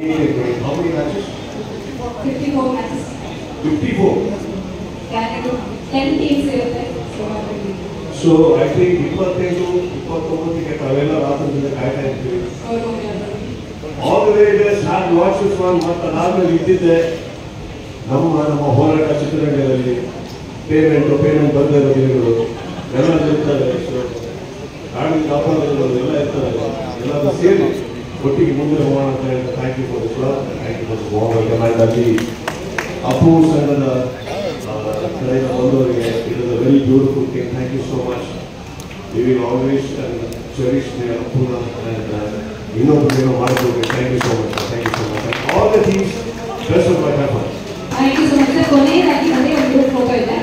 How many matches? 54 matches. 54? Canada 10 teams irutte. So I think 25 ಗೆ ತಾವೆಲ್ಲ ರಾತ್ರಿಯಿಂದ ಕಾಯ್ತಾ ಇರ್ತೀವಿ. All the way there start watch this one ಮತ್ತು ಅದಾದ್ಮೇಲೆ ಇದ್ದಿದ್ದೆ ನಮ್ಮ ಹೋರಾಟ ಚಿತ್ರರಂಗದಲ್ಲಿ ಪೇಮೆಂಟ್ ಬಂದಿರೋ ದಿನಗಳು ಎಲ್ಲ ಇರ್ತಾರೆ. ಕಾಡಿನ ಕಾಪಾಡಗಳು ಎಲ್ಲ ಇರ್ತಾರೆ. ಎಲ್ಲರೂ ಸೇರಿ ಒಟ್ಟಿಗೆ ಮುಂದೆ ಹೋಗೋಣ ಅಂತ ಹೇಳಿ thank you for this thank you for this warm welcome and ಅಲ್ಲಿ ಅಪ್ಪು ಸಂಘದ ಕಡೆಯಿಂದ ಬಂದವರಿಗೆ it is a very beautiful thing. Thank you so much. We will always cherish ಅಪ್ಪುನ ಇನ್ನೊಬ್ಬರು ಮಾಡ್ಬೋದು. Thank you so much. Thank you so much. All the things best of my happen. Thank you so much. ಕೊನೆಯದಾಗಿ ಒಂದೇ ಒಂದು photo ಇದೆ.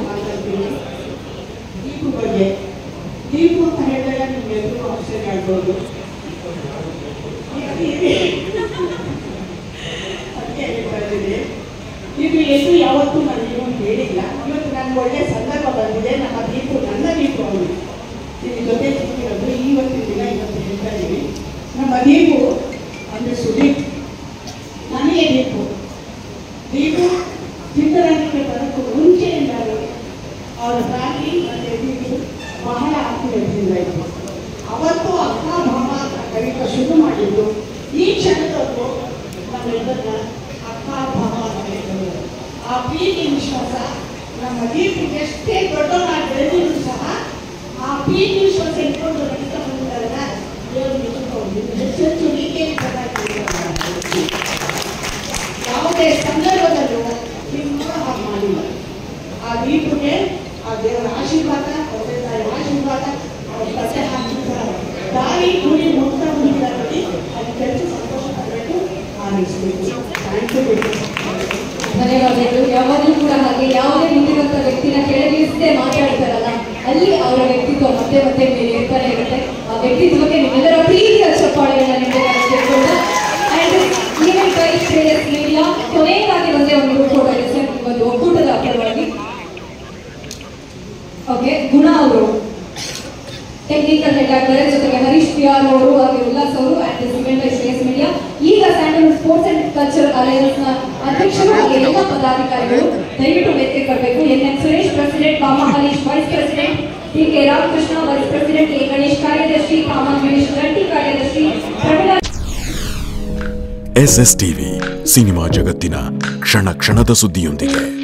ದೀಪು ಬಗ್ಗೆ ದೀಪು ಅಂತ ಹೇಳಿದಾಗ ನಿಮ್ಗೆಲ್ಲರೂ ಆಶ್ಚರ್ಯ ಆಗ್ಬೋದು. ಅದಕ್ಕೆ ಹೇಳ್ತಾ ಇದ್ದೀನಿ, ಇದು ಎಷ್ಟು ಯಾವತ್ತೂ ನಾನು ಇನ್ನೊಂದು ಹೇಳಿಲ್ಲ. ಇವತ್ತು ನನಗೆ ಒಳ್ಳೆ ಸಂದರ್ಭ ಬಂದಿದೆ. ನಮ್ಮ ದೀಪು ನನ್ನ ದೀಪು ಅವರು ನಿಮ್ಮ ಜೊತೆ ಸಿಕ್ಕಿರೋದು ಇವತ್ತಿನ ದಿನ ಇವತ್ತು ಹೇಳ್ತಾ ಇದ್ದೀವಿ. ನಮ್ಮ ದೀಪು ಅಂದರೆ ಸುದೀಪ್, ನನಗೆ ದೀಪು ಚಿತ್ರರಂಗಕ್ಕೆ ಬರೋಕ್ಕೂ ಮುಂಚೆಯಿಂದಾಗಿ ಅವರ ಫ್ಯಾಮಿಲಿ ಮತ್ತು ದೀಪು ಬಹಳ ಆತ್ಮೀಯತೆಯಿಂದ ಇತ್ತು. ಅವತ್ತು ಅಕ್ಕ ಭಾವ ಅಂತ ಕರೀತಾ ಶುರು ಮಾಡಿದ್ದು ಈ ಕ್ಷಣದವರೆಗೂ ನಮ್ಮೆಲ್ಲರನ್ನ ಅಕ್ಕ ಭಾವ ಅಂತ ಕರೀತಾರೆ. ಆ ಪ್ರೀತಿ ವಿಶ್ವಾಸ ನಮ್ಮ ದೀಪಿಗೆ ಎಷ್ಟೇ ದೊಡ್ಡವರಾಗಿ ಬೆಳೆದಿದ್ರು ಸಹ ಆ ಪ್ರೀತಿ ವಿಶ್ವಾಸ ಇಟ್ಕೊಂಡು ನಡೀತಾ ಬಂದಿದ್ದಾರಲ್ಲ, ದೇವರು ನಿಂತ್ಕೊಂಡು ಹೆಚ್ಚೆಚ್ಚು ರೀತಿಯಲ್ಲಿ ಯಾವುದೇ ಸಂದರ್ಭದಲ್ಲೂ ನಿಮ್ಮ ಹಾಗೆ ಮಾಡಿಲ್ಲ. ಆ ದೀಪಿಗೆ ಆ ದೇವರ ಆಶೀರ್ವಾದ, ತಂದೆ ತಾಯಿ ಆಶೀರ್ವಾದ, ಅವ್ರ ಕತೆ ಹಾಕಿರ್ತಾರೆ ದಾರಿ ಗುರಿ ಮುಕ್ತ ಮುಂದಿದ್ದಾರೆ. ಅದಕ್ಕೆ ಹೆಚ್ಚು ಸಂತೋಷ ಪಡಬೇಕು, ಆನಂದಿಸಬೇಕು. ಧನ್ಯವಾದಗಳು. ಯಾವಾಗಲೂ ಕೂಡ ಹಾಗೆ ಯಾವುದೇ ಮುಂದಿರುವಂಥ ವ್ಯಕ್ತಿನ ಕೆಳಗಿಳಿಸದೆ ಮಾತಾಡ್ತಾರಲ್ಲ, ಅಲ್ಲಿ ಅವರ ವ್ಯಕ್ತಿತ್ವ ಮತ್ತೆ ಮತ್ತೆ ಮೇಲೆ ಇರ್ತಾನೆ ಇರುತ್ತೆ. ಆ ವ್ಯಕ್ತಿತ್ವಕ್ಕೆ ನಿಮ್ಮೆಲ್ಲರ ಪ್ರೀತಿಯ ಚಪ್ಪಾಳೆಗಳನ್ನ ನೀಡಬೇಕು. ಈವೆಂಟ್ ಬೈ ಶ್ರೇಯಸ್ ಮೀಡಿಯಾ ಕೊನೆಯದಾಗಿ ಒಂದೇ ಒಂದು ಫೋಟೋ ಇದೆ ಸರ್, ಒಂದು ಒಕ್ಕೂಟದ ಪರವಾಗಿ. ಓಕೆ, ಗುಣ ಅವರು ಟೆಕ್ನಿಕಲ್ ಹೆಡ್ ಆಗ್ತಾರೆ, ಜೊತೆಗೆ ಹರೀಶ್ PR ಅವರು ಹಾಗೆ ಉಲ್ಲಾಸ್ ಅವರು at this event by Shreyas media. ಈಗ Sandalwood sports and cultural alliance ನ ಅಧ್ಯಕ್ಷರು ಹಾಗೆ ಎಲ್ಲ ಪದಾಧಿಕಾರಿಗಳು ದಯವಿಟ್ಟು ವೇದಿಕೆ ಬರಬೇಕು. NN Suresh president, Bama Harish vice president, TK Ramakrishna vice president, A Ganesh ಕಾರ್ಯದರ್ಶಿ, ಕಾಮಾ ಗಣೇಶ್ ಗಂಟಿ ಕಾರ್ಯದರ್ಶಿ, ಪ್ರಮೀಳಾ. SSTV ಸಿನಿಮಾ ಜಗತ್ತಿನ ಕ್ಷಣ ಕ್ಷಣದ ಸುದ್ದಿಯೊಂದಿಗೆ.